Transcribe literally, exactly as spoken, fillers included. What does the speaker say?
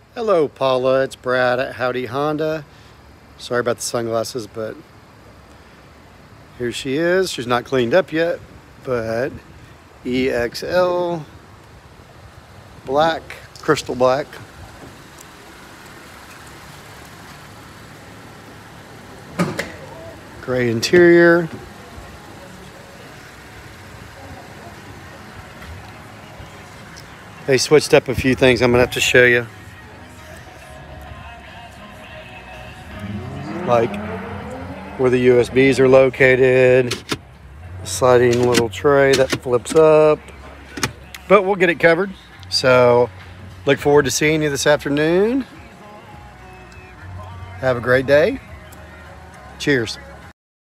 Hello Paula, it's Brad at Howdy Honda. Sorry about the sunglasses, but here she is. She's not cleaned up yet, but E X L, black, crystal black. Gray interior. They switched up a few things I'm gonna have to show you. Like where the U S Bs are located, sliding little tray that flips up, but we'll get it covered. So look forward to seeing you this afternoon. Have a great day. Cheers.